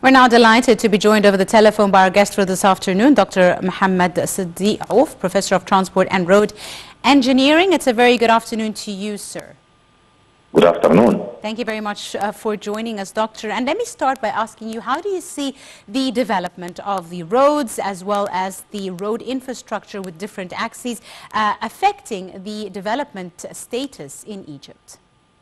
We're now delighted to be joined over the telephone by our guest for this afternoon, Dr. Mohammed Siddiq Auf, Professor of Transport and Road Engineering. It's a very good afternoon to you, sir. Good afternoon. Thank you very much for joining us, Doctor. And let me start by asking you, how do you see the development of the roads as well as the road infrastructure with different axes affecting the development status in Egypt?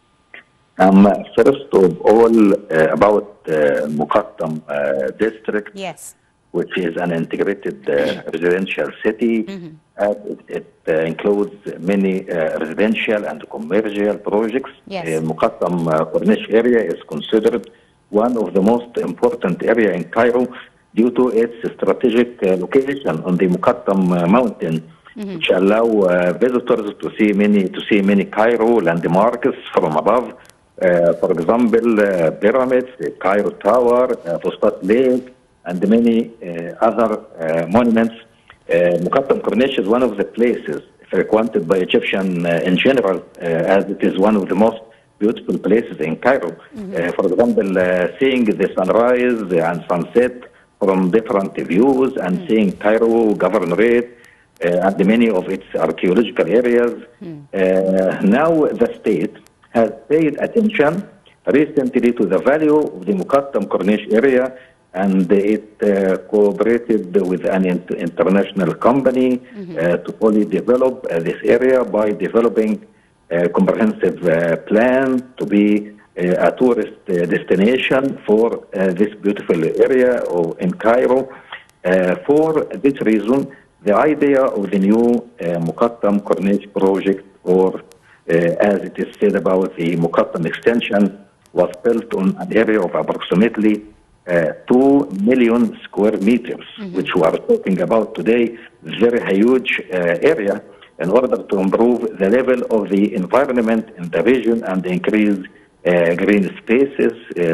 First of all, about Muqattam district, yes, which is an integrated residential city. It includes many residential and commercial projects. Yes. Muqattam Corniche area is considered one of the most important area in Cairo due to its strategic location on the Muqattam mountain, which allow visitors to see many Cairo landmarks from above. For example, pyramids, Cairo Tower, Fustat Lake, and many other monuments. Muqattam Corniche is one of the places frequented by Egyptians in general, as it is one of the most beautiful places in Cairo. For example, seeing the sunrise and sunset from different views and seeing Cairo Governorate and many of its archaeological areas. Now the state has paid attention recently to the value of the Muqattam Corniche area, and it cooperated with an international company to fully develop this area by developing a comprehensive plan to be a tourist destination for this beautiful area in Cairo. For this reason, the idea of the new Muqattam Corniche project, or as it is said about the Muqattam extension, was built on an area of approximately 2 million square meters, which we are talking about today, very huge area, in order to improve the level of the environment in the region and increase green spaces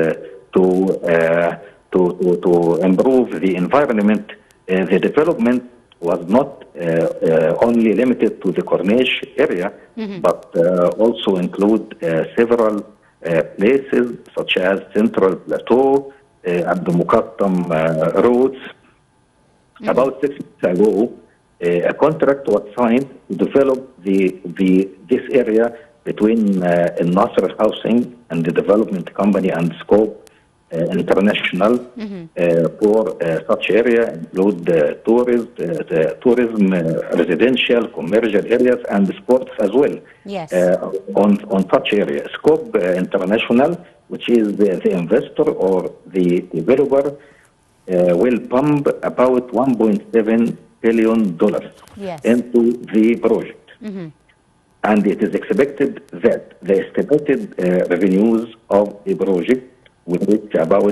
to improve the environment. The development was not only limited to the Corniche area, but also include several places such as Central Plateau and the Muqattam roads. About 6 months ago, a contract was signed to develop this area between Nasser Housing and the development company and Scope International for such area, include tourism, residential, commercial areas, and sports as well. Yes. On such area, Scope International, which is the investor or the developer, will pump about $1.7 billion into the project. And it is expected that the estimated revenues of the project will reach about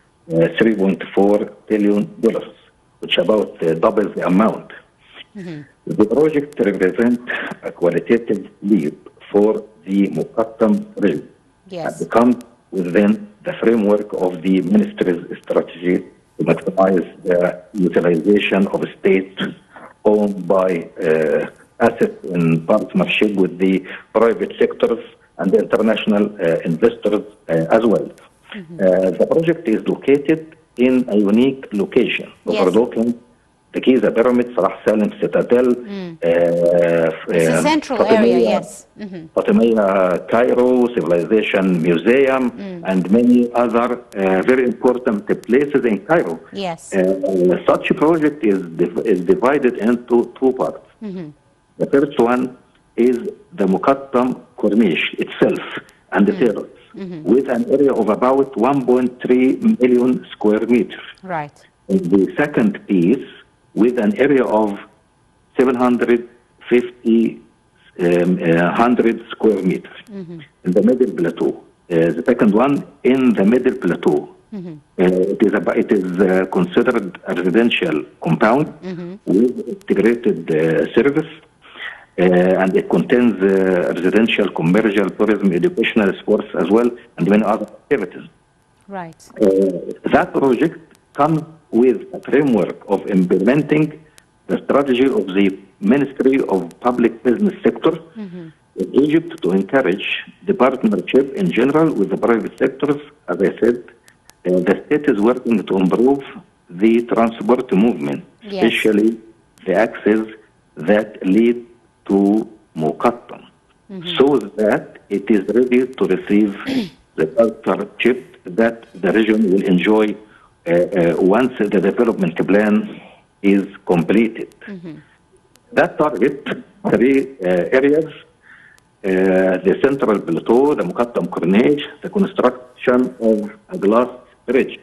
$3.4 billion, which about doubles the amount. The project represents a qualitative leap for the Muqattam region and comes within the framework of the ministry's strategy to maximize the utilization of state-owned by assets in partnership with the private sectors and international investors as well. The project is located in a unique location, overlooking the Giza Pyramid, Salah Salim Citadel, it's a central area, yes. Fatimiyya Cairo Civilization Museum, and many other very important places in Cairo. Yes. Such a project is divided into 2 parts. The first one is the Muqattam Corniche itself and the terrace, with an area of about 1.3 million square meters. Right. And the second piece with an area of 750 square meters in the middle plateau. The second one in the middle plateau. It is considered a residential compound with integrated service. And it contains residential, commercial, tourism, educational, sports as well, and many other activities. Right. That project comes with a framework of implementing the strategy of the Ministry of Public Business Sector in Egypt to encourage the partnership in general with the private sectors, as I said, the state is working to improve the transport movement, especially the access that lead to Muqattam, so that it is ready to receive the culture chip that the region will enjoy once the development plan is completed. That target three areas: the Central Plateau, the Muqattam Corniche, the construction of a glass bridge,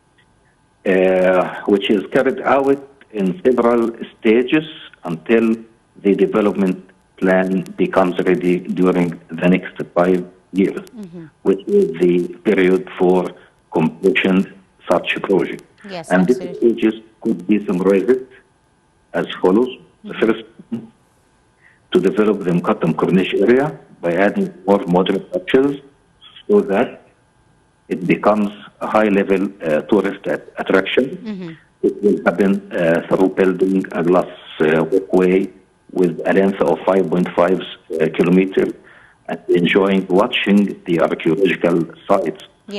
which is carried out in several stages until the development plan becomes ready during the next 5 years, which is the period for completion such project. Yes, and absolutely. these stages could be summarized as follows. The first, to develop the Muqattam Corniche area by adding more modern structures so that it becomes a high-level tourist attraction. It will happen through building a glass walkway with a length of 5.5 kilometers and enjoying watching the archaeological sites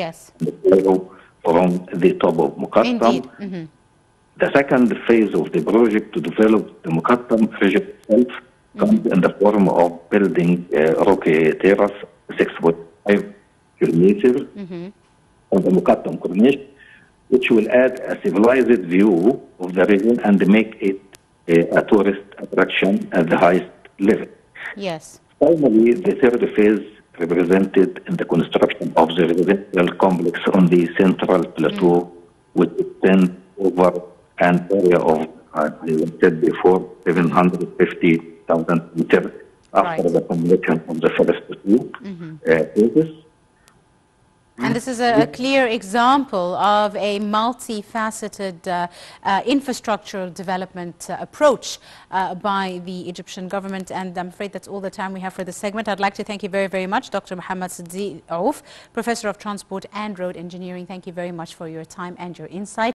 from the top of Muqattam. The second phase of the project to develop the Muqattam region itself comes in the form of building rocky terrace 6.5 kilometers on the Muqattam Corniche, which will add a civilized view of the region and make it a tourist attraction at the highest level. Yes. Finally, the third phase represented in the construction of the residential complex on the Central Plateau, which extends over an area of, as I said before, 750,000 meters after the completion of the first two phases. And this is a clear example of a multifaceted infrastructural development approach by the Egyptian government. And I'm afraid that's all the time we have for this segment. I'd like to thank you very, very much, Dr. Mohammed Siddiq Aouf, Professor of Transport and Road Engineering. Thank you very much for your time and your insight.